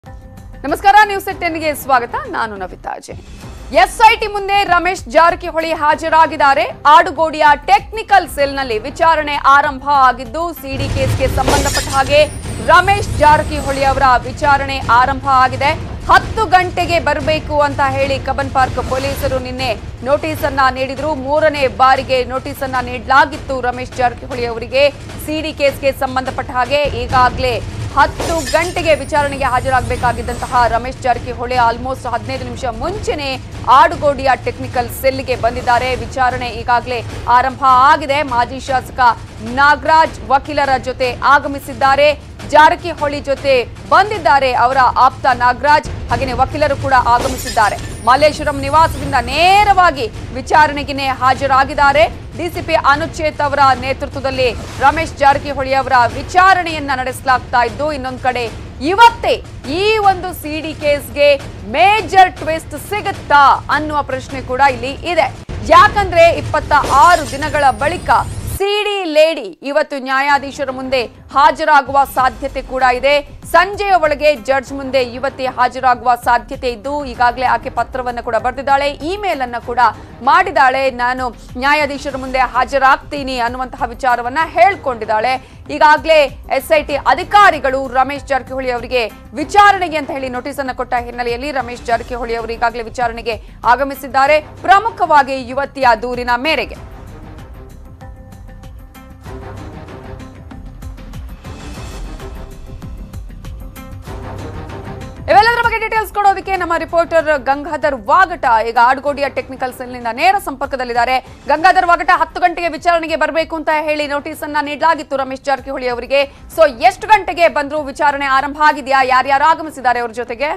ನಮಸ್ಕಾರ ನ್ಯೂಸ್ 10 ಗೆ ಸ್ವಾಗತ. ನಾನು ನವಿತಾ ಜೈನ್. ಎಸ್ಐಟಿ ಮುಂದೆ ರಮೇಶ್ ಜಾರಕಿಹೊಳಿ ಹಾಜರಾಗಿದ್ದಾರೆ. ಆಡುಗೋಡಿಯ ಟೆಕ್ನಿಕಲ್ ಸೆಲ್ನಲ್ಲಿ ವಿಚಾರಣೆ ಆರಂಭ ಆಗಿದ್ದು ಸಿಡಿ ಕೇಸ್ಗೆ ಸಂಬಂಧಪಟ್ಟ ಹಾಗೆ ರಮೇಶ್ ಜಾರಕಿಹೊಳಿ ಅವರ ವಿಚಾರಣೆ ಆರಂಭ ಆಗಿದೆ. 10 ಗಂಟೆಗೆ ಬರಬೇಕು ಅಂತ ಹೇಳಿ ಕಬ್ಬನ್ ಪಾರ್ಕ್ ಪೊಲೀಸರು ನಿನ್ನೆ ನೋಟಿಸ್ ಅನ್ನ ನೀಡಿದ್ರು. 3ನೇ ಬಾರಿಗೆ ನೋಟಿಸ್ ಅನ್ನ ನೀಡಲಾಗಿತ್ತು ರಮೇಶ್ ಜಾರಕಿಹೊಳಿ ಅವರಿಗೆ. ಸಿಡಿ ಕೇಸ್ಗೆ ಸಂಬಂಧಪಟ್ಟ ಹಾಗೆ ಈಗಾಗಲೇ 10 ಗಂಟೆಗೆ ವಿಚಾರಣೆಗೆ ಹಾಜರಾಗಬೇಕಾಗಿದ್ದಂತಹ ರಮೇಶ್ ಜಾರಕಿಹೊಳಿ ಆಲ್ಮೋಸ್ಟ್ 15 ನಿಮಿಷ ಮುಂಚೆನೆ ಆಡುಗೋಡಿಯ ಟೆಕ್ನಿಕಲ್ ಸೆಲ್ಗೆ ಬಂದಿದ್ದಾರೆ. ವಿಚಾರಣೆ ಈಗಾಗಲೇ ಆರಂಭ ಆಗಿದೆ. ಮಾಜಿ ಶಾಸಕ ನಾಗರಾಜ್ ವಕೀಲರ ಜೊತೆ ಆಗಮಿಸಿದ್ದಾರೆ. ಜಾರಕಿಹೊಳಿ ಜೊತೆ ಬಂದಿದ್ದಾರೆ ಅವರ ಆಪ್ತ ನಾಗರಾಜ್, ಹಾಗೆಯೇ ವಕೀಲರು ಕೂಡ ಆಗಮಿಸಿದ್ದಾರೆ. ಮಲ್ಲೇಶ್ವರಂ ನಿವಾಸದಿಂದ ನೇರವಾಗಿ ವಿಚಾರಣೆಗೆ ಹಾಜರಾಗಿದ್ದಾರೆ. ಡಿಸಿಪಿ ಅನುಚೇತ್ ಅವರ ನೇತೃತ್ವದಲ್ಲಿ ರಮೇಶ್ ಜಾರಕಿಹೊಳಿ ಅವರ ವಿಚಾರಣೆಯನ್ನ ನಡೆಸಲಾಗ್ತಾ ಇದ್ದು, ಇನ್ನೊಂದು ಕಡೆ ಇವತ್ತೇ ಈ ಒಂದು ಸಿಡಿ ಕೇಸ್ಗೆ ಮೇಜರ್ ಟ್ವಿಸ್ಟ್ ಸಿಗುತ್ತಾ ಅನ್ನುವ ಪ್ರಶ್ನೆ ಕೂಡ ಇಲ್ಲಿ ಇದೆ. ಯಾಕಂದ್ರೆ 26 ದಿನಗಳ ಬಳಿಕ ಸಿಡಿ ಲೇಡಿ ಇವತ್ತು ನ್ಯಾಯಾಧೀಶರ ಮುಂದೆ ಹಾಜರಾಗುವ ಸಾಧ್ಯತೆ ಕೂಡ ಇದೆ. ಸಂಜೆಯ ಒಳಗೆ ಜಡ್ಜ್ ಮುಂದೆ ಇವತ್ತೇ ಹಾಜರಾಗುವ ಸಾಧ್ಯತೆ ಇದ್ದು, ಈಗಾಗಲೇ ಆಕೆ ಪತ್ರವನ್ನು ಕೂಡ ಬರೆದಿದ್ದಾಳೆ, ಇಮೇಲ್ ಅನ್ನ ಕೂಡ ಮಾಡಿದ್ದಾಳೆ. ನಾನು ನ್ಯಾಯಾಧೀಶರ ಮುಂದೆ ಹಾಜರಾಗ್ತೀನಿ ಅನ್ನುವಂತಹ ವಿಚಾರವನ್ನ ಹೇಳ್ಕೊಂಡಿದ್ದಾಳೆ. ಈಗಾಗಲೇ ಎಸ್ಐಟಿ ಅಧಿಕಾರಿಗಳು ರಮೇಶ್ ಜಾರಕಿಹೊಳಿ ಅವರಿಗೆ ವಿಚಾರಣೆಗೆ ಅಂತ ಹೇಳಿ ನೋಟಿಸ್ ಅನ್ನು ಕೊಟ್ಟ ಹಿನ್ನೆಲೆಯಲ್ಲಿ ರಮೇಶ್ ಜಾರಕಿಹೊಳಿ ಅವರು ಈಗಾಗಲೇ ವಿಚಾರಣೆಗೆ ಆಗಮಿಸಿದ್ದಾರೆ. ಪ್ರಮುಖವಾಗಿ ಯುವತಿಯ ದೂರಿನ ಮೇರೆಗೆ ಇವೆಲ್ಲದರ ಬಗ್ಗೆ ಡೀಟೇಲ್ಸ್ ಕೊಡೋದಕ್ಕೆ ನಮ್ಮ ರಿಪೋರ್ಟರ್ ಗಂಗಾಧರ್ ವಾಗಟ ಈಗ ಆಡುಗೋಡಿಯ ಟೆಕ್ನಿಕಲ್ ಸೆಲ್ನಿಂದ ನೇರ ಸಂಪರ್ಕದಲ್ಲಿದ್ದಾರೆ. ಗಂಗಾಧರ್ ವಾಗಟ, 10 ಗಂಟೆಗೆ ವಿಚಾರಣೆಗೆ ಬರಬೇಕು ಅಂತ ಹೇಳಿ ನೋಟಿಸ್ ಅನ್ನ ನೀಡಲಾಗಿತ್ತು ರಮೇಶ್ ಜಾರಕಿಹೊಳಿ ಅವರಿಗೆ. ಸೊ ಎಷ್ಟು ಗಂಟೆಗೆ ಬಂದ್ರು? ವಿಚಾರಣೆ ಆರಂಭ ಆಗಿದೆಯಾ? ಯಾರ್ಯಾರು ಆಗಮಿಸಿದ್ದಾರೆ ಅವ್ರ ಜೊತೆಗೆ?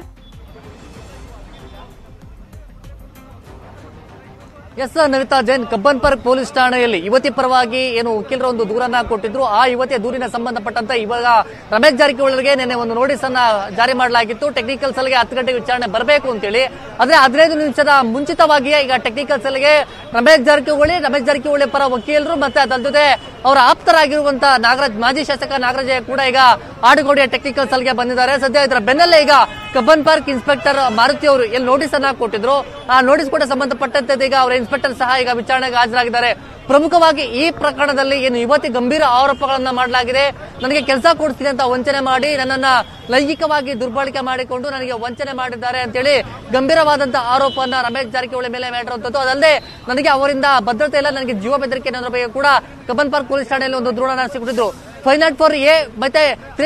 ಎಸ್ ನವಿತಾ ಜೈನ್, ಕಬ್ಬನ್ ಪಾರ್ಕ್ ಪೊಲೀಸ್ ಠಾಣೆಯಲ್ಲಿ ಯುವತಿ ಪರವಾಗಿ ಏನು ವಕೀಲರು ಒಂದು ದೂರನ್ನ ಕೊಟ್ಟಿದ್ರು. ಆ ಯುವತಿಯ ದೂರಿನ ಸಂಬಂಧಪಟ್ಟಂತೆ ಇವಾಗ ರಮೇಶ್ ಜಾರಕಿಹೊಳಿಗೆ ನಿನ್ನೆ ಒಂದು ನೋಟಿಸ್ ಅನ್ನ ಜಾರಿ ಮಾಡಲಾಗಿತ್ತು. ಟೆಕ್ನಿಕಲ್ ಸೆಲ್ಗೆ 10 ಗಂಟೆಗೆ ವಿಚಾರಣೆ ಬರಬೇಕು ಅಂತೇಳಿ. ಆದ್ರೆ 15 ನಿಮಿಷದ ಮುಂಚಿತವಾಗಿಯೇ ಈಗ ಟೆಕ್ನಿಕಲ್ ಸೆಲ್ಗೆ ರಮೇಶ್ ಜಾರಕಿಹೊಳಿ ಪರ ವಕೀಲರು ಮತ್ತೆ ಅದರ ಜೊತೆ ಅವರ ಆಪ್ತರಾಗಿರುವಂತಹ ನಾಗರಾಜ್, ಮಾಜಿ ಶಾಸಕ ನಾಗರಾಜ್ ಕೂಡ ಈಗ ಆಡುಗೋಡಿಯ ಟೆಕ್ನಿಕಲ್ ಸೆಲ್ಗೆ ಬಂದಿದ್ದಾರೆ. ಸದ್ಯ ಇದರ ಬೆನ್ನಲ್ಲೇ ಈಗ ಕಬ್ಬನ್ ಪಾರ್ಕ್ ಇನ್ಸ್ಪೆಕ್ಟರ್ ಮಾರುತಿ ಅವರು ಎಲ್ಲಿ ನೋಟಿಸ್ ಅನ್ನ ಕೊಟ್ಟಿದ್ರು, ಆ ನೋಟಿಸ್ ಕೂಡ ಸಂಬಂಧಪಟ್ಟಂತೆ ಈಗ ಅವರ ಇನ್ಸ್ಪೆಕ್ಟರ್ ಸಹ ಈಗ ವಿಚಾರಣೆಗೆ ಹಾಜರಾಗಿದ್ದಾರೆ. ಪ್ರಮುಖವಾಗಿ ಈ ಪ್ರಕರಣದಲ್ಲಿ ಏನು ಯುವತಿ ಗಂಭೀರ ಆರೋಪಗಳನ್ನ ಮಾಡಲಾಗಿದೆ. ನನಗೆ ಕೆಲಸ ಕೊಡಿಸ್ತೀನಿ ಅಂತ ವಂಚನೆ ಮಾಡಿ ನನ್ನನ್ನ ಲೈಂಗಿಕವಾಗಿ ದುರ್ಬಳಕೆ ಮಾಡಿಕೊಂಡು ನನಗೆ ವಂಚನೆ ಮಾಡಿದ್ದಾರೆ ಅಂತೇಳಿ ಗಂಭೀರವಾದಂತಹ ಆರೋಪವನ್ನ ರಮೇಶ್ ಜಾರಕಿಹೊಳಿ ಮೇಲೆ ಮಾಡಿರುವಂತದ್ದು. ಅದಲ್ಲದೆ ನನಗೆ ಅವರಿಂದ ಭದ್ರತೆ ಇಲ್ಲ, ನನಗೆ ಜೀವ ಬೆದರಿಕೆ ಅನ್ನೋದ್ರ ಬಗ್ಗೆ ಕೂಡ ಕಬ್ಬನ್ ಪಾರ್ಕ್ ಪೊಲೀಸ್ ಠಾಣೆಯಲ್ಲಿ ಒಂದು ದೂರನ್ನ ನಡೆಸಿಕೊಟ್ಟಿದ್ರು. 504A ಮತ್ತೆ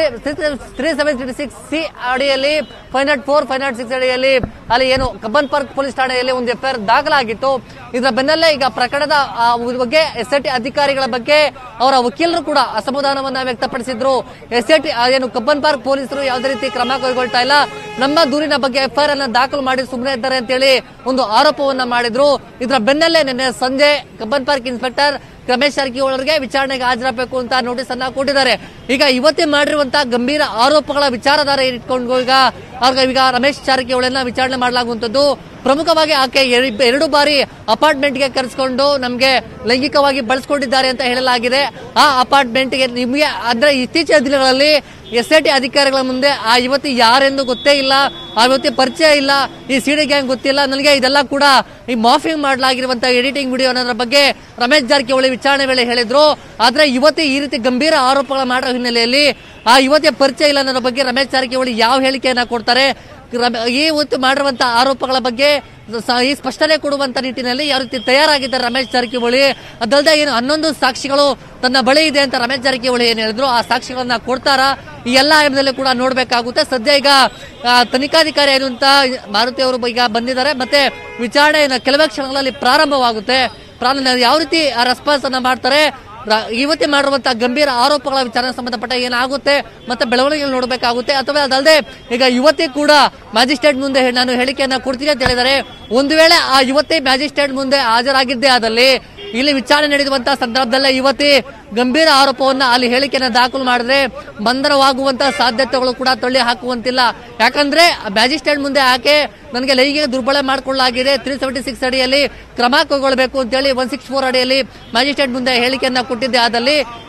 3736C ಅಡಿಯಲ್ಲಿ 504, 506 ಅಡಿಯಲ್ಲಿ ಅಲ್ಲಿ ಏನು ಕಬ್ಬನ್ ಪಾರ್ಕ್ ಪೊಲೀಸ್ ಠಾಣೆಯಲ್ಲಿ ಒಂದು FIR ದಾಖಲಾಗಿತ್ತು. ಇದರ ಬೆನ್ನಲ್ಲೇ ಈಗ ಪ್ರಕರಣದ ಬಗ್ಗೆ SIT ಅಧಿಕಾರಿಗಳ ಬಗ್ಗೆ ಅವರ ವಕೀಲರು ಕೂಡ ಅಸಮಾಧಾನವನ್ನ ವ್ಯಕ್ತಪಡಿಸಿದ್ರು. SIT ಏನು ಕಬ್ಬನ್ ಪಾರ್ಕ್ ಪೊಲೀಸರು ಯಾವುದೇ ರೀತಿ ಕ್ರಮ ಕೈಗೊಳ್ತಾ ಇಲ್ಲ, ನಮ್ಮ ದೂರಿನ ಬಗ್ಗೆ FIR ಅನ್ನ ದಾಖಲು ಮಾಡಿ ಸುಮ್ಮನೆ ಇದ್ದಾರೆ ಅಂತೇಳಿ ಒಂದು ಆರೋಪವನ್ನ ಮಾಡಿದ್ರು. ಇದರ ಬೆನ್ನಲ್ಲೇ ನಿನ್ನೆ ಸಂಜೆ ಕಬ್ಬನ್ ಪಾರ್ಕ್ ಇನ್ಸ್ಪೆಕ್ಟರ್ ರಮೇಶ್ ಜಾರಕಿಹೊಳಿ ಅವರಿಗೆ ವಿಚಾರಣೆಗೆ ಹಾಜರಾಗಬೇಕು ಅಂತ ನೋಟಿಸ್ ಅನ್ನ ಕೊಟ್ಟಿದ್ದಾರೆ. ಈಗ ಇವತ್ತೇ ಮಾಡಿರುವಂತಹ ಗಂಭೀರ ಆರೋಪಗಳ ವಿಚಾರಧಾರೆ ಇಟ್ಕೊಂಡು ಈಗ ರಮೇಶ್ ಜಾರಕಿಹೊಳಿಯನ್ನ ವಿಚಾರಣೆ ಮಾಡಲಾಗುವಂತದ್ದು. ಪ್ರಮುಖವಾಗಿ ಆಕೆ 2 ಬಾರಿ ಅಪಾರ್ಟ್ಮೆಂಟ್ಗೆ ಕರೆಸ್ಕೊಂಡು ನಮ್ಗೆ ಲೈಂಗಿಕವಾಗಿ ಬಳಸ್ಕೊಂಡಿದ್ದಾರೆ ಅಂತ ಹೇಳಲಾಗಿದೆ. ಆ ಅಪಾರ್ಟ್ಮೆಂಟ್ಗೆ ನಿಮಗೆ ಅಂದ್ರೆ ಇತ್ತೀಚಿನ ದಿನಗಳಲ್ಲಿ SIT ಅಧಿಕಾರಿಗಳ ಮುಂದೆ ಆ ಯುವತಿ ಯಾರೆಂದು ಗೊತ್ತೇ ಇಲ್ಲ, ಆ ಯುವತಿ ಪರಿಚಯ ಇಲ್ಲ, ಈ ಸಿಡಿ ಗ್ಯಾಂಗ್ ಗೊತ್ತಿಲ್ಲ ನನಗೆ, ಇದೆಲ್ಲ ಕೂಡ ಈ ಮಾಫಿಂಗ್ ಮಾಡಲಾಗಿರುವಂತಹ ಎಡಿಟಿಂಗ್ ವಿಡಿಯೋ ಅನ್ನೋದ್ರ ಬಗ್ಗೆ ರಮೇಶ್ ಜಾರಕಿಹೊಳಿ ವಿಚಾರಣೆ ವೇಳೆ ಹೇಳಿದ್ರು. ಆದ್ರೆ ಯುವತಿ ಈ ರೀತಿ ಗಂಭೀರ ಆರೋಪಗಳ ಮಾಡೋ ಹಿನ್ನೆಲೆಯಲ್ಲಿ ಆ ಯುವತಿಯ ಪರಿಚಯ ಇಲ್ಲ ಅನ್ನೋದ್ರ ಬಗ್ಗೆ ರಮೇಶ್ ಜಾರಕಿಹೊಳಿ ಯಾವ ಹೇಳಿಕೆಯನ್ನ ಕೊಡ್ತಾರೆ, ಈ ಹೊತ್ತು ಮಾಡಿರುವಂತಹ ಆರೋಪಗಳ ಬಗ್ಗೆ ಈ ಸ್ಪಷ್ಟನೆ ಕೊಡುವಂತ ನಿಟ್ಟಿನಲ್ಲಿ ಯಾವ ರೀತಿ ತಯಾರಾಗಿದ್ದಾರೆ ರಮೇಶ್ ಜಾರಕಿಹೊಳಿ. ಅದಲ್ಲದೆ ಏನು 11 ಸಾಕ್ಷಿಗಳು ತನ್ನ ಬಳಿ ಇದೆ ಅಂತ ರಮೇಶ್ ಜಾರಕಿಹೊಳಿ ಏನ್ ಹೇಳಿದ್ರು, ಆ ಸಾಕ್ಷಿಗಳನ್ನ ಕೊಡ್ತಾರ, ಈ ಎಲ್ಲ ಆಯಮದಲ್ಲಿ ಕೂಡ ನೋಡ್ಬೇಕಾಗುತ್ತೆ. ಸದ್ಯ ಈಗ ತನಿಖಾಧಿಕಾರಿ ಆಗಿರುವಂತ ಮಾರುತಿ ಅವರು ಈಗ ಬಂದಿದ್ದಾರೆ. ಮತ್ತೆ ವಿಚಾರಣೆ ಕೆಲವೇ ಕ್ಷಣಗಳಲ್ಲಿ ಪ್ರಾರಂಭವಾಗುತ್ತೆ. ಯಾವ ರೀತಿ ಆ ರೆಸ್ಪಾನ್ಸ್ ಅನ್ನ ಮಾಡ್ತಾರೆ, ಇವತ್ತೇ ಮಾಡಿರುವಂತಹ ಗಂಭೀರ ಆರೋಪಗಳ ವಿಚಾರಣೆ ಸಂಬಂಧಪಟ್ಟ ಏನಾಗುತ್ತೆ ಮತ್ತೆ ಬೆಳವಣಿಗೆ ನೋಡಬೇಕಾಗುತ್ತೆ. ಅಥವಾ ಅದಲ್ಲದೆ ಈಗ ಯುವತಿ ಕೂಡ ಮ್ಯಾಜಿಸ್ಟ್ರೇಟ್ ಮುಂದೆ ನಾನು ಹೇಳಿಕೆಯನ್ನ ಕೊಡ್ತೀನಿ ಅಂತ ಹೇಳಿದ್ದಾರೆ. ಒಂದು ವೇಳೆ ಆ ಯುವತಿ ಮ್ಯಾಜಿಸ್ಟ್ರೇಟ್ ಮುಂದೆ ಹಾಜರಾಗಿದ್ದೇ ಆದಲ್ಲಿ ಇಲ್ಲಿ ವಿಚಾರಣೆ ನಡೆಯುವಂತಹ ಸಂದರ್ಭದಲ್ಲೇ ಯುವತಿ ಗಂಭೀರ ಆರೋಪವನ್ನ ಅಲ್ಲಿ ಹೇಳಿಕೆಯನ್ನ ದಾಖಲು ಮಾಡಿದ್ರೆ ಬಂಧನವಾಗುವಂತಹ ಸಾಧ್ಯತೆಗಳು ಕೂಡ ತಳ್ಳಿ ಹಾಕುವಂತಿಲ್ಲ. ಯಾಕಂದ್ರೆ ಮ್ಯಾಜಿಸ್ಟ್ರೇಟ್ ಮುಂದೆ ಆಕೆ ನನಗೆ ಲೈಂಗಿಕ ದುರ್ಬಳಕೆ ಮಾಡಿಕೊಳ್ಳಲಾಗಿದೆ, 376 ಅಡಿಯಲ್ಲಿ ಕ್ರಮ ಕೈಗೊಳ್ಳಬೇಕು ಅಂತೇಳಿ 164 ಅಡಿಯಲ್ಲಿ ಮ್ಯಾಜಿಸ್ಟ್ರೇಟ್ ಮುಂದೆ ಹೇಳಿಕೆಯನ್ನ ಕೊಟ್ಟಿದ್ದೆ. ಆದಲ್ಲಿ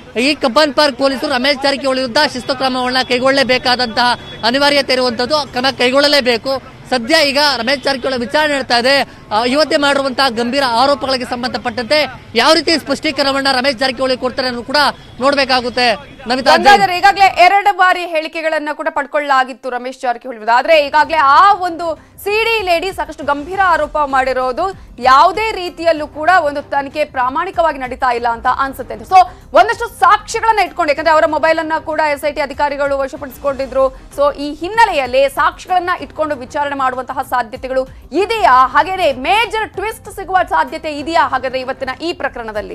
ಈ ಕಬ್ಬನ್ ಪಾರ್ಕ್ ಪೊಲೀಸರು ರಮೇಶ್ ಜಾರಕಿಹೊಳಿ ವಿರುದ್ಧ ಶಿಸ್ತು ಕ್ರಮಗಳನ್ನ ಕೈಗೊಳ್ಳಲೇಬೇಕಾದಂತಹ ಅನಿವಾರ್ಯತೆ ಇರುವಂತದ್ದು, ಕ್ರಮ ಕೈಗೊಳ್ಳಲೇಬೇಕು. ಸದ್ಯ ಈಗ ರಮೇಶ್ ಜಾರಕಿಹೊಳಿ ವಿಚಾರಣೆ ನಡೆಸ್ತಾ ಇದೆ. ಇವತ್ತೇ ಮಾಡಿರುವಂತಹ ಗಂಭೀರ ಆರೋಪಗಳಿಗೆ ಸಂಬಂಧಪಟ್ಟಂತೆ ಯಾವ ರೀತಿ ಸ್ಪಷ್ಟೀಕರಣವನ್ನ ರಮೇಶ್ ಜಾರಕಿಹೊಳಿ ಕೊಡ್ತಾರೆ ಅನ್ನೋದು ಕೂಡ ನೋಡ್ಬೇಕಾಗುತ್ತೆ. ಈಗಾಗಲೇ 2 ಬಾರಿ ಹೇಳಿಕೆಗಳನ್ನ ಕೂಡ ಪಡ್ಕೊಳ್ಳಲಾಗಿತ್ತು ರಮೇಶ್ ಜಾರಕಿಹೊಳಿ ವಿರುದ್ಧ. ಆದ್ರೆ ಈಗಾಗಲೇ ಆ ಒಂದು ಸಿಡಿ ಲೇಡಿ ಸಾಕಷ್ಟು ಗಂಭೀರ ಆರೋಪ ಮಾಡಿರೋದು ಯಾವುದೇ ರೀತಿಯಲ್ಲೂ ಕೂಡ ಒಂದು ತನಿಖೆ ಪ್ರಾಮಾಣಿಕವಾಗಿ ನಡೀತಾ ಇಲ್ಲ ಅಂತ ಅನ್ಸುತ್ತೆ. ಸೊ ಒಂದಷ್ಟು ಸಾಕ್ಷ್ಯಗಳನ್ನ ಇಟ್ಕೊಂಡು, ಯಾಕಂದ್ರೆ ಅವರ ಮೊಬೈಲ್ ಅನ್ನ ಕೂಡ SIT ಅಧಿಕಾರಿಗಳು ವಶಪಡಿಸಿಕೊಂಡಿದ್ರು. ಸೊ ಈ ಹಿನ್ನೆಲೆಯಲ್ಲಿ ಸಾಕ್ಷ್ಯಗಳನ್ನ ಇಟ್ಕೊಂಡು ವಿಚಾರಣೆ ಮಾಡುವಂತಹ ಸಾಧ್ಯತೆಗಳು ಇದೆಯಾ? ಹಾಗೇನೆ ಮೇಜರ್ ಟ್ವಿಸ್ಟ್ ಸಿಗುವ ಸಾಧ್ಯತೆ ಇದೆಯಾ ಹಾಗಾದ್ರೆ ಇವತ್ತಿನ ಈ ಪ್ರಕರಣದಲ್ಲಿ?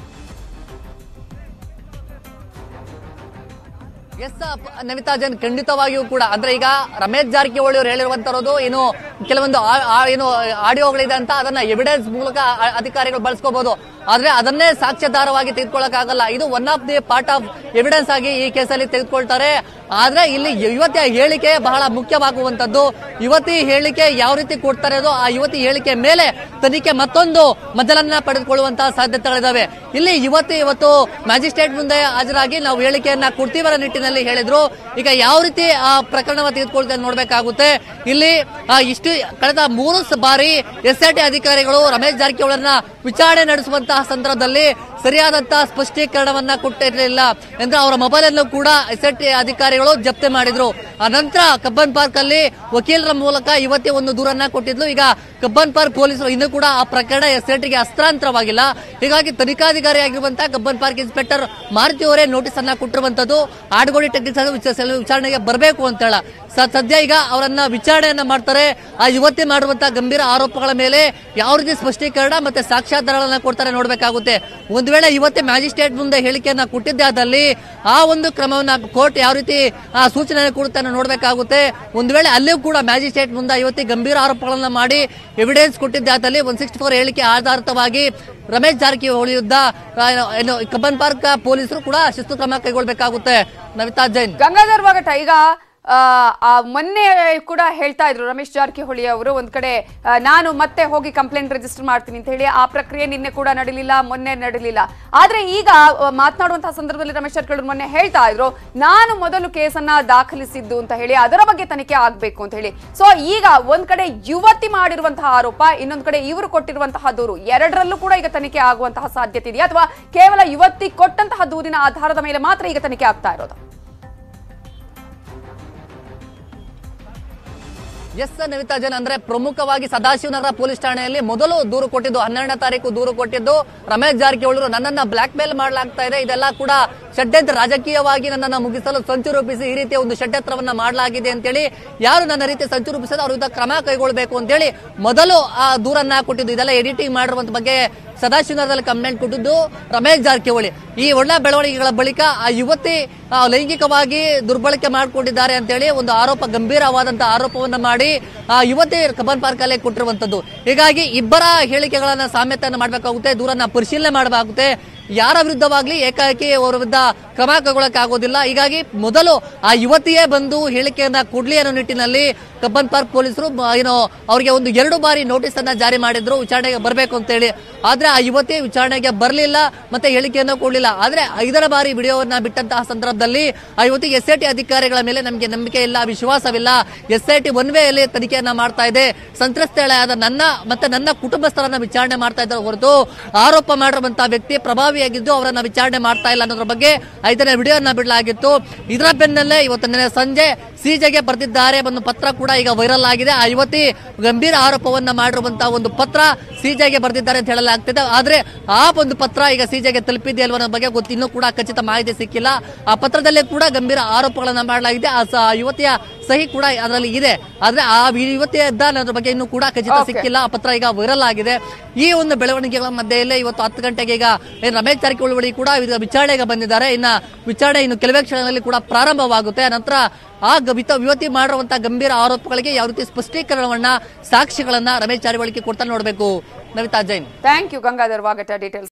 ಎಸ್ ನಮಿತಾ ಜೈನ್, ಖಂಡಿತವಾಗಿಯೂ ಕೂಡ ಅಂದ್ರೆ ಈಗ ರಮೇಶ್ ಜಾರಕಿಹೊಳಿ ಅವರು ಹೇಳಿರುವಂತರೋದು ಏನು ಕೆಲವೊಂದು ಏನು ಆಡಿಯೋಗಳಿದೆ ಅಂತ ಅದನ್ನ ಎವಿಡೆನ್ಸ್ ಮೂಲಕ ಅಧಿಕಾರಿಗಳು ಬಳಸ್ಕೋಬಹುದು. ಆದ್ರೆ ಅದನ್ನೇ ಸಾಕ್ಷ್ಯಾಧಾರವಾಗಿ ತೆಗೆದುಕೊಳ್ಳಕ್ಕಾಗಲ್ಲ. ಇದು one of the part of evidence ಆಗಿ ಈ ಕೇಸಲ್ಲಿ ತೆಗೆದುಕೊಳ್ತಾರೆ. ಆದ್ರೆ ಇಲ್ಲಿ ಯುವತಿಯ ಹೇಳಿಕೆ ಬಹಳ ಮುಖ್ಯವಾಗುವಂತದ್ದು. ಯುವತಿ ಹೇಳಿಕೆ ಯಾವ ರೀತಿ ಕೊಡ್ತಾರೆ ಅದು ಆ ಯುವತಿ ಹೇಳಿಕೆ ಮೇಲೆ ತನಿಖೆ ಮತ್ತೊಂದು ಮಜಲನ್ನ ಪಡೆದುಕೊಳ್ಳುವಂತಹ ಸಾಧ್ಯತೆಗಳಿದಾವೆ. ಇಲ್ಲಿ ಯುವತಿ ಇವತ್ತು ಮ್ಯಾಜಿಸ್ಟ್ರೇಟ್ ಮುಂದೆ ಹಾಜರಾಗಿ ನಾವು ಹೇಳಿಕೆಯನ್ನ ಕೊಡ್ತೀವರ ನಿಟ್ಟಿನಲ್ಲಿ ಹೇಳಿದ್ರು. ಈಗ ಯಾವ ರೀತಿ ಆ ಪ್ರಕರಣವನ್ನು ತೆಗೆದುಕೊಳ್ತಾರೆ ನೋಡ್ಬೇಕಾಗುತ್ತೆ. ಇಲ್ಲಿ ಇಷ್ಟು ಕಳೆದ 3 ಬಾರಿ SIT ಅಧಿಕಾರಿಗಳು ರಮೇಶ್ ಜಾರಕಿಹೊಳಿಯನ್ನ ವಿಚಾರಣೆ ನಡೆಸುವಂತಹ ಸಂದರ್ಭದಲ್ಲಿ ಸರಿಯಾದಂತಹ ಸ್ಪಷ್ಟೀಕರಣವನ್ನ ಕೊಟ್ಟಿರಲಿಲ್ಲ ಎಂದು ಅವರ ಮೊಬೈಲ್ ಅನ್ನು ಕೂಡ SIT ಅಧಿಕಾರಿಗಳು ಜಪ್ತಿ ಮಾಡಿದ್ರು. ಅನಂತರ ಕಬ್ಬನ್ ಪಾರ್ಕ್ ಅಲ್ಲಿ ವಕೀಲರ ಮೂಲಕ ಯುವತಿ ಒಂದು ದೂರನ್ನ ಕೊಟ್ಟಿದ್ಲು. ಈಗ ಕಬ್ಬನ್ ಪಾರ್ಕ್ ಪೊಲೀಸರು ಇನ್ನೂ ಕೂಡ ಆ ಪ್ರಕರಣ SITಗೆ ಹಸ್ತಾಂತರವಾಗಿಲ್ಲ. ಹೀಗಾಗಿ ತನಿಖಾಧಿಕಾರಿ ಆಗಿರುವಂತಹ ಕಬ್ಬನ್ ಪಾರ್ಕ್ ಇನ್ಸ್ಪೆಕ್ಟರ್ ಮಾರುತಿ ಅವರೇ ನೋಟಿಸ್ ಅನ್ನ ಕೊಟ್ಟಿರುವಂತದ್ದು. ಆಡುಗೋಡಿ ಟೆಕ್ನಿಕಲ್ ವಿಚಾರಣೆಗೆ ಬರಬೇಕು ಅಂತ ಹೇಳ ಸದ್ಯ ಈಗ ಅವರನ್ನ ವಿಚಾರಣೆಯನ್ನ ಮಾಡ್ತಾರೆ. ಆ ಯುವತಿ ಮಾಡುವಂತಹ ಗಂಭೀರ ಆರೋಪಗಳ ಮೇಲೆ ಯಾವ ರೀತಿ ಸ್ಪಷ್ಟೀಕರಣ ಮತ್ತೆ ಸಾಕ್ಷ್ಯಾಧಾರಗಳನ್ನ ಕೊಡ್ತಾರೆ ನೋಡ್ಬೇಕಾಗುತ್ತೆ. ಒಂದು ವೇಳೆ ಯುವತಿ ಮ್ಯಾಜಿಸ್ಟ್ರೇಟ್ ಮುಂದೆ ಹೇಳಿಕೆಯನ್ನ ಕೊಟ್ಟಿದ್ದೆ ಆದಲ್ಲಿ ಆ ಒಂದು ಕ್ರಮವನ್ನ ಕೋರ್ಟ್ ಯಾವ ರೀತಿ ಸೂಚನೆ ಕೊಡುತ್ತೆ ನೋಡ್ಬೇಕಾಗುತ್ತೆ. ಒಂದು ವೇಳೆ ಅಲ್ಲಿಯೂ ಕೂಡ ಮ್ಯಾಜಿಸ್ಟ್ರೇಟ್ ಮುಂದೆ ಯುವತಿ ಗಂಭೀರ ಆರೋಪಗಳನ್ನ ಮಾಡಿ ಎವಿಡೆನ್ಸ್ ಕೊಟ್ಟಿದ್ದೆ ಆದಲ್ಲಿ 164 ಹೇಳಿಕೆ ಆಧಾರಿತವಾಗಿ ರಮೇಶ್ ಜಾರಕಿಹೊಳಿ ವಿರುದ್ಧ ಕಬ್ಬನ್ ಪಾರ್ಕ್ ಪೊಲೀಸರು ಕೂಡ ಶಿಸ್ತು ಕ್ರಮ ಕೈಗೊಳ್ಳಬೇಕಾಗುತ್ತೆ. ನಮಿತಾ ಜೈನ್, ಗಂಗಾಧರ್ ವಾಗಟ, ಈಗ ಮೊನ್ನೆ ಕೂಡ ಹೇಳ್ತಾ ಇದ್ರು ರಮೇಶ್ ಜಾರಕಿಹೊಳಿ ಅವರು ಒಂದ್ ಕಡೆ ನಾನು ಮತ್ತೆ ಹೋಗಿ ಕಂಪ್ಲೇಂಟ್ ರಿಜಿಸ್ಟರ್ ಮಾಡ್ತೀನಿ ಅಂತ ಹೇಳಿ. ಆ ಪ್ರಕ್ರಿಯೆ ನಿನ್ನೆ ಕೂಡ ನಡೀಲಿಲ್ಲ, ಮೊನ್ನೆ ನಡೀಲಿಲ್ಲ. ಆದ್ರೆ ಈಗ ಮಾತನಾಡುವಂತಹ ಸಂದರ್ಭದಲ್ಲಿ ರಮೇಶ್ ಜಾರಕಿಹೊಳಿ ಮೊನ್ನೆ ಹೇಳ್ತಾ ಇದ್ರು ನಾನು ಮೊದಲು ಕೇಸನ್ನ ದಾಖಲಿಸಿದ್ದು ಅಂತ ಹೇಳಿ, ಅದರ ಬಗ್ಗೆ ತನಿಖೆ ಆಗ್ಬೇಕು ಅಂತ ಹೇಳಿ. ಸೊ ಈಗ ಒಂದ್ ಕಡೆ ಯುವತಿ ಮಾಡಿರುವಂತಹ ಆರೋಪ, ಇನ್ನೊಂದ್ ಕಡೆ ಇವರು ಕೊಟ್ಟಿರುವಂತಹ ದೂರು, ಎರಡರಲ್ಲೂ ಕೂಡ ಈಗ ತನಿಖೆ ಆಗುವಂತಹ ಸಾಧ್ಯತೆ ಇದೆಯಾ ಅಥವಾ ಕೇವಲ ಯುವತಿ ಕೊಟ್ಟಂತಹ ದೂರಿನ ಆಧಾರದ ಮೇಲೆ ಮಾತ್ರ ಈಗ ತನಿಖೆ ಆಗ್ತಾ ಇರೋದು? ಎಸ್ ನಮಿತಾ ಜೈನ್, ಅಂದ್ರೆ ಪ್ರಮುಖವಾಗಿ ಸದಾಶಿವನಗರ ಪೊಲೀಸ್ ಠಾಣೆಯಲ್ಲಿ ಮೊದಲು ದೂರು ಕೊಟ್ಟಿದ್ದು 12ನೇ ತಾರೀಕು ದೂರು ಕೊಟ್ಟಿದ್ದು ರಮೇಶ್ ಜಾರಕಿಹೊಳಿ ನನ್ನನ್ನ ಬ್ಲಾಕ್ ಮೇಲ್ ಮಾಡಲಾಗ್ತಾ ಇದೆ, ಇದೆಲ್ಲ ಕೂಡ ಷಡ್ಯಂತ್ರ, ರಾಜಕೀಯವಾಗಿ ನನ್ನನ್ನು ಮುಗಿಸಲು ಸಂಚು ರೂಪಿಸಿ ಈ ರೀತಿಯ ಒಂದು ಷಡ್ಯಂತ್ರವನ್ನ ಮಾಡಲಾಗಿದೆ ಅಂತೇಳಿ, ಯಾರು ನನ್ನ ರೀತಿ ಸಂಚು ರೂಪಿಸಿದ ಅವ್ರ ವಿರುದ್ಧ ಕ್ರಮ ಕೈಗೊಳ್ಳಬೇಕು ಅಂತೇಳಿ ಮೊದಲು ಆ ದೂರನ್ನ ಕೊಟ್ಟಿದ್ದು. ಇದೆಲ್ಲ ಎಡಿಟಿಂಗ್ ಮಾಡಿರುವಂತ ಬಗ್ಗೆ ಸದಾಶಿವನಗರದಲ್ಲಿ ಕಂಪ್ಲೇಂಟ್ ಕೊಟ್ಟಿದ್ದು ರಮೇಶ್ ಜಾರಕಿಹೊಳಿ. ಈ ಒಳ್ಳೆ ಬೆಳವಣಿಗೆಗಳ ಬಳಿಕ ಆ ಯುವತಿ ಲೈಂಗಿಕವಾಗಿ ದುರ್ಬಳಕೆ ಮಾಡಿಕೊಂಡಿದ್ದಾರೆ ಅಂತೇಳಿ ಒಂದು ಆರೋಪ, ಗಂಭೀರವಾದಂತಹ ಆರೋಪವನ್ನ ಮಾಡಿ ಆ ಯುವತಿ ಕಬ್ಬನ್ ಪಾರ್ಕ್ ಅಲ್ಲೇ ಕೊಟ್ಟಿರುವಂತದ್ದು. ಹೀಗಾಗಿ ಇಬ್ಬರ ಹೇಳಿಕೆಗಳನ್ನ ಸಾಮ್ಯತೆಯನ್ನು ಮಾಡಬೇಕಾಗುತ್ತೆ, ದೂರನ್ನ ಪರಿಶೀಲನೆ ಮಾಡಬೇಕಾಗುತ್ತೆ. ಯಾರ ವಿರುದ್ಧವಾಗ್ಲಿ ಏಕಾಏಕಿ ಅವರ ವಿರುದ್ಧ ಕ್ರಮ ಕೈಗೊಳ್ಳಕ್ಕಾಗೋದಿಲ್ಲ. ಹೀಗಾಗಿ ಮೊದಲು ಆ ಯುವತಿಯೇ ಬಂದು ಹೇಳಿಕೆಯನ್ನ ಕೊಡ್ಲಿ ಅನ್ನೋ ನಿಟ್ಟಿನಲ್ಲಿ ಕಬ್ಬನ್ ಪಾರ್ಕ್ ಪೊಲೀಸರು ಅವರಿಗೆ ಒಂದು 2 ಬಾರಿ ನೋಟಿಸ್ ಅನ್ನ ಜಾರಿ ಮಾಡಿದ್ರು ವಿಚಾರಣೆಗೆ ಬರಬೇಕು ಅಂತ ಹೇಳಿ. ಆದ್ರೆ ಆ ಯುವತಿ ವಿಚಾರಣೆಗೆ ಬರಲಿಲ್ಲ, ಮತ್ತೆ ಹೇಳಿಕೆಯನ್ನು ಕೊಡಲಿಲ್ಲ. ಆದ್ರೆ 5ನೇ ಬಾರಿ ವಿಡಿಯೋವನ್ನ ಬಿಟ್ಟಂತಹ ಸಂದರ್ಭದಲ್ಲಿ ಆ ಯುವತಿಗೆ SIT ಅಧಿಕಾರಿಗಳ ಮೇಲೆ ನಮಗೆ ನಂಬಿಕೆ ಇಲ್ಲ, ವಿಶ್ವಾಸವಿಲ್ಲ, SIT ಒನ್ ವೇಯಲ್ಲಿ ತನಿಖೆಯನ್ನ ಮಾಡ್ತಾ ಇದೆ, ಸಂತ್ರಸ್ತೆಯಾದ ನನ್ನ ಮತ್ತೆ ನನ್ನ ಕುಟುಂಬಸ್ಥರನ್ನ ವಿಚಾರಣೆ ಮಾಡ್ತಾ ಇದ್ದಾರೆ ಹೊರತು ಆರೋಪ ಮಾಡಿರುವಂತಹ ವ್ಯಕ್ತಿ ಪ್ರಭಾವಿಯಾಗಿದ್ದು ಅವರನ್ನ ವಿಚಾರಣೆ ಮಾಡ್ತಾ ಇಲ್ಲ ಅನ್ನೋದ್ರ ಬಗ್ಗೆ 5ನೇ ವಿಡಿಯೋನ ಬಿಡಲಾಗಿತ್ತು. ಇದರ ಬೆನ್ನಲ್ಲೇ ಇವತ್ತು ಸಂಜೆ ಸಿಜೆಗೆ ಬರೆದಿದ್ದಾರೆ ಒಂದು ಪತ್ರ ಕೂಡ ಈಗ ವೈರಲ್ ಆಗಿದೆ. ಆ ಯುವತಿ ಗಂಭೀರ ಆರೋಪವನ್ನ ಮಾಡಿರುವಂತಹ ಒಂದು ಪತ್ರ ಸಿಜೆಗೆ ಬರೆದಿದ್ದಾರೆ ಅಂತ ಹೇಳಲಾಗ್ತಿದೆ. ಆದ್ರೆ ಆ ಒಂದು ಪತ್ರ ಈಗ ಸಿಜೆಗೆ ತಲುಪಿದೆ ಅಲ್ವ ಅನ್ನೋ ಬಗ್ಗೆ ಇನ್ನೂ ಕೂಡ ಖಚಿತ ಮಾಹಿತಿ ಸಿಕ್ಕಿಲ್ಲ. ಆ ಪತ್ರದಲ್ಲೇ ಕೂಡ ಗಂಭೀರ ಆರೋಪಗಳನ್ನ ಮಾಡಲಾಗಿದೆ, ಆ ಯುವತಿಯ ಸಹಿ ಕೂಡ ಅದರಲ್ಲಿ ಇದೆ. ಆದ್ರೆ ಆ ಯುವತಿಯ ಅನ್ನೋದ್ರ ಬಗ್ಗೆ ಇನ್ನೂ ಕೂಡ ಖಚಿತ ಸಿಕ್ಕಿಲ್ಲ. ಆ ಪತ್ರ ಈಗ ವೈರಲ್ ಆಗಿದೆ. ಈ ಒಂದು ಬೆಳವಣಿಗೆಗಳ ಮಧ್ಯೆಯಲ್ಲೇ ಇವತ್ತು 10 ಗಂಟೆಗೆ ಈಗ ರಮೇಶ್ ಜಾರಕಿಹೊಳಿ ಕೂಡ ವಿಚಾರಣೆಗೆ ಬಂದಿದ್ದಾರೆ. ವಿಚಾರಣೆ ಇನ್ನು ಕೆಲವೇ ಕ್ಷಣಗಳಲ್ಲಿ ಕೂಡ ಪ್ರಾರಂಭವಾಗುತ್ತೆ. ನಂತರ ಆ ಯುವತಿ ಮಾಡಿರುವಂತಹ ಗಂಭೀರ ಆರೋಪಗಳಿಗೆ ಯಾವ ರೀತಿ ಸ್ಪಷ್ಟೀಕರಣವನ್ನ, ಸಾಕ್ಷಿಗಳನ್ನ ರಮೇಶ್ ಜಾರಕಿಹೊಳಿ ಕೊಡ್ತಾ ನೋಡಬೇಕು. Navitha Jain, thank you Gangadhar Vagata, details